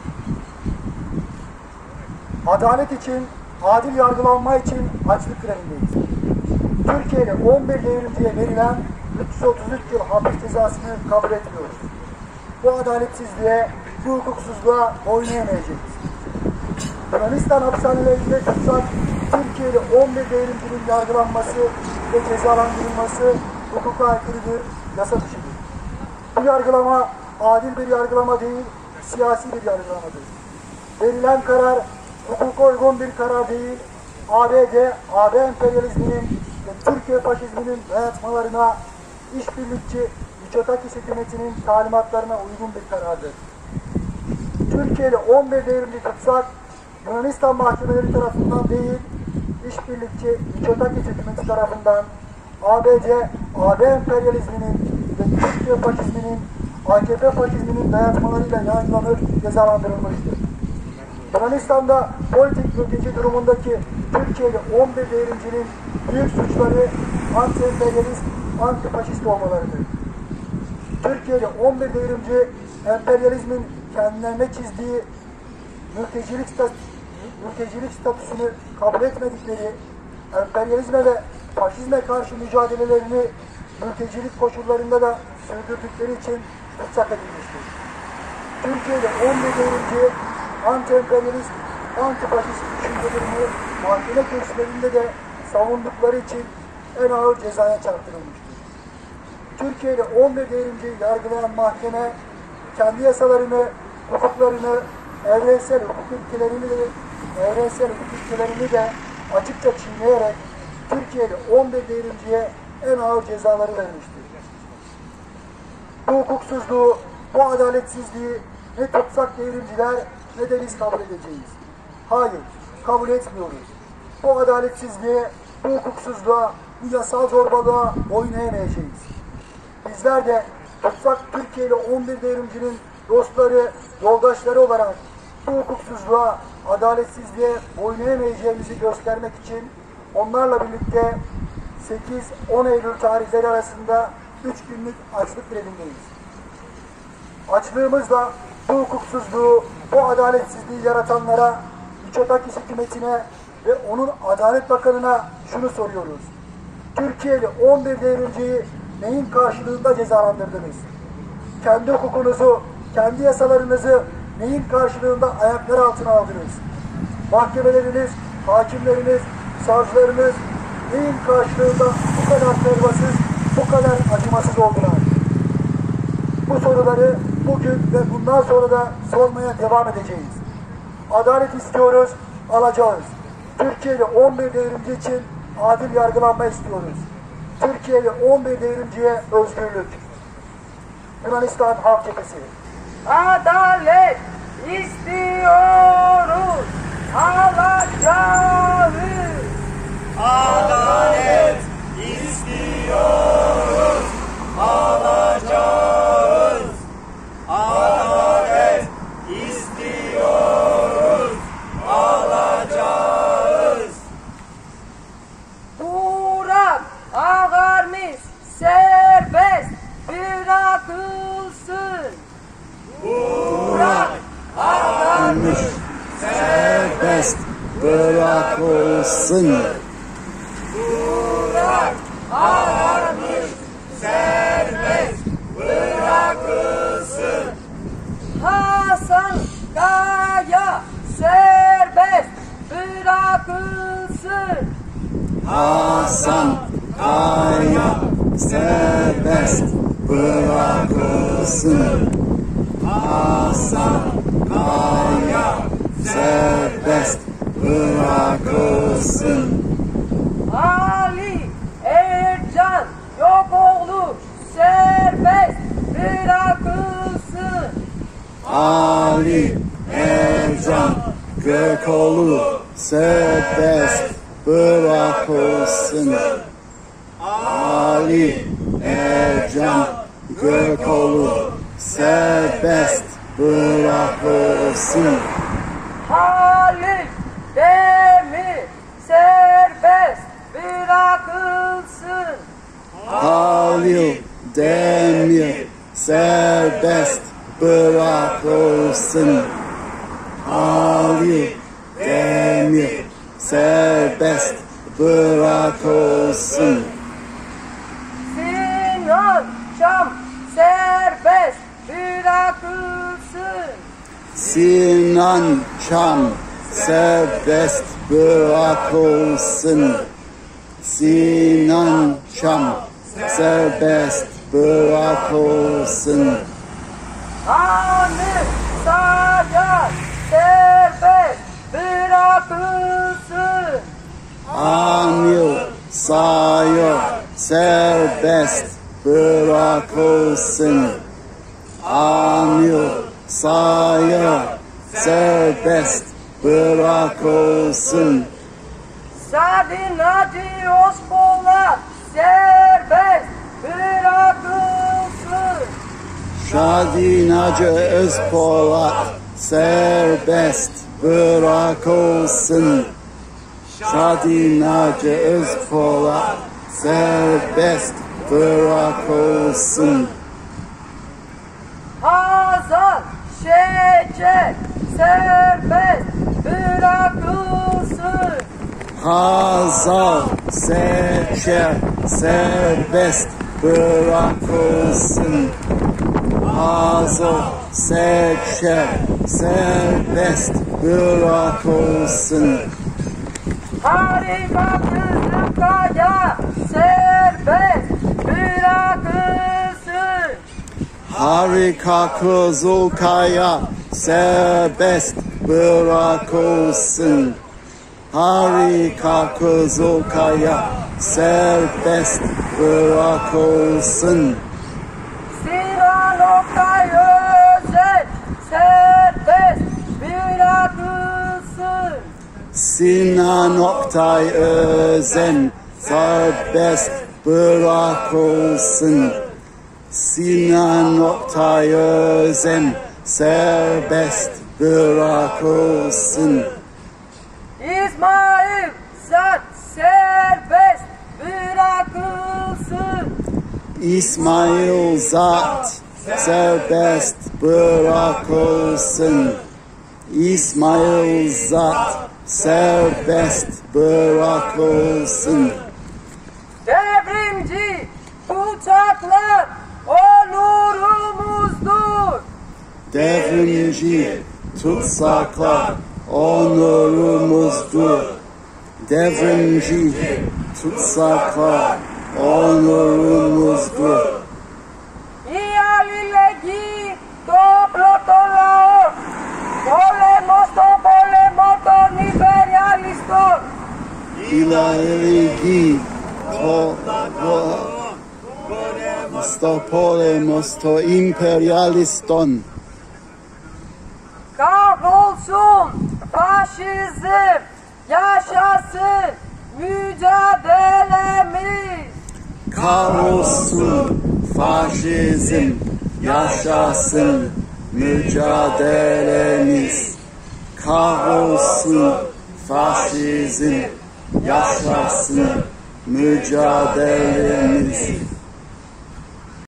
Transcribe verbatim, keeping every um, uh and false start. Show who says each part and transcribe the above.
Speaker 1: Adalet için, adil yargılanma için açlık grevindeyiz. Türkiye'de on bir devrimciye verilen üç yüz otuz üç yıl hapis cezasını kabul etmiyoruz. Bu adaletsizliğe, bu hukuksuzluğa boyun eğmeyeceğiz. Yunanistan hapishanelerinde tutsak, Türkiye'de on bir devrimcinin yargılanması ve cezalandırılması hukuka aykırıdır, yasa dışıdır. Bu yargılama adil bir yargılama değil, siyasi bir yargılamadır. Verilen karar hukuka uygun bir karar değil, A B D, A B emperyalizminin ve Türkiye faşizminin dayatmalarına, işbirlikçi Mitsotakis hükümetinin talimatlarına uygun bir karardır. Türkiye'de on bir devrimci tutsak, Yunanistan mahkemeleri tarafından değil, işbirlikçi Mitsotakis hükümeti tarafından A B D, A B emperyalizminin ve Türkiye faşizminin, A K P faşizminin dayatmalarıyla yargılanır, cezalandırılmıştır. Yunanistan'da politik mülteci durumundaki Türkiye'de on bir devrimcinin büyük suçları anti-emperyalist, anti-faşist olmalarıdır. Türkiye'de on bir devrimci emperyalizmin kendilerine çizdiği mültecilik, stat mültecilik statüsünü kabul etmedikleri, emperyalizme ve faşizme karşı mücadelelerini mültecilik koşullarında da sürdürdükleri için tutsak edilmiştir. Türkiye'de on bir devrimci anti-emperyalist, anti-faşist düşüncelerini mahkeme kürsülerinde de savundukları için en ağır cezaya çarptırılmıştır. Türkiye'de on bir devrimci yargılayan mahkeme kendi yasalarını, hukuklarını, evrensel hukuk ilkelerini de, evrensel hukuk ilkelerini de açıkça çiğneyerek Türkiye'de on bir devrimciye en ağır cezaları vermiştir. Bu hukuksuzluğu, bu adaletsizliği ne tutsak devrimciler ne de biz kabul edeceğiz. Hayır, kabul etmiyoruz. Bu adaletsizliğe, bu hukuksuzluğa, bu yasal zorbalığa boyun eğmeyeceğiz. Bizler de tutsak Türkiye'li on bir devrimcinin dostları, yoldaşları olarak bu hukuksuzluğa, adaletsizliğe boyun eğmeyeceğimizi göstermek için onlarla birlikte sekiz on Eylül tarihleri arasında üç günlük açlık grevindeyiz. Açlığımızla bu hukuksuzluğu, bu adaletsizliği yaratanlara, Mitsotakis hükümetine ve onun Adalet Bakanı'na şunu soruyoruz. Türkiye'li on bir devrimciyi neyin karşılığında cezalandırdınız? Kendi hukukunuzu, kendi yasalarınızı neyin karşılığında ayaklar altına aldınız? Mahkemeleriniz, hakimleriniz, savcılarınız neyin karşılığında bu kadar pervasız, bu kadar acımasız oldular? Bu soruları bugün ve bundan sonra da sormaya devam edeceğiz. Adalet istiyoruz, alacağız. Türkiye'de on bir devrimci için adil yargılanma istiyoruz. Türkiye'de on bir devrimciye özgürlük. Yunanistan Halk Cephesi.
Speaker 2: Adalet istiyoruz, alacağız.
Speaker 3: Adalet istiyoruz, alacağız. Adalet istiyoruz, alacağız.
Speaker 2: Burak Ağarmış serbest bırakılsın.
Speaker 3: Burak Ağarmış serbest bırakılsın. Burak Ağarmış serbest bırakılsın.
Speaker 2: Hasan Kaya serbest bırakılsın.
Speaker 3: Hasan Kaya serbest bırakılsın. Hasan Kaya serbest bırakılsın.
Speaker 2: Ali Ercan Yokoğlu serbest bırakılsın.
Speaker 3: Ali Ercan Gökoğlu serbest bırakılsın. Ali Ercan Gökoğlu serbest bırakılsın.
Speaker 2: Halil Demir serbest bırakılsın.
Speaker 3: Halil Demir serbest bırakılsın. Ali Demir serbest bırakılsın.
Speaker 2: Sinan Çam serbest bırakılsın.
Speaker 3: Sinan Çam serbest bırakılsın. Sinan Çam serbest bırakılsın.
Speaker 2: Hamit Sacar serbest bırakılsın.
Speaker 3: Amil Sayır serbest bırakılsın. Amil Sayır serbest bırakılsın.
Speaker 2: Sadi Naci Ospolat serbest bırakılsın.
Speaker 3: Şadi Naci Özpolat serbest bırakılsın. Şadi Naci Özpolat serbest bırakılsın.
Speaker 2: Hazan Şeker serbest bırakılsın.
Speaker 3: Hazal Seçer serbest bırakılsın. Hazal Seçer serbest bırakılsın.
Speaker 2: Harika Kızıl Kaya serbest bırakılsın.
Speaker 3: Harika Kızılkaya serbest bırakılsın. Harika Kızılkaya serbest bırakılsın.
Speaker 2: Sinan Oktay Özen serbest bırakılsın.
Speaker 3: Sinan Oktay Özen serbest bırakılsın. Sinan Oktay Özen serbest bırakılsın.
Speaker 2: İsmail Zat serbest bırakılsın.
Speaker 3: İsmail Zat serbest bırakılsın. İsmail Zat serbest bırakılsın.
Speaker 2: Devrimci uçaklar onurumuzdur.
Speaker 3: Devrimci tutsaklar onurumuzdur. Devrimci tutsaklar onurumuzdur.
Speaker 2: Ialilegi toplotolao polemos to polemos to imperialistos.
Speaker 3: İlerigi to stopolemos to imperialiston.
Speaker 2: Kahrolsun faşizm, yaşasın mücadelemiz.
Speaker 3: Kahrolsun faşizm, yaşasın mücadelemiz. Kahrolsun faşizm, yaşasın mücadelemiz.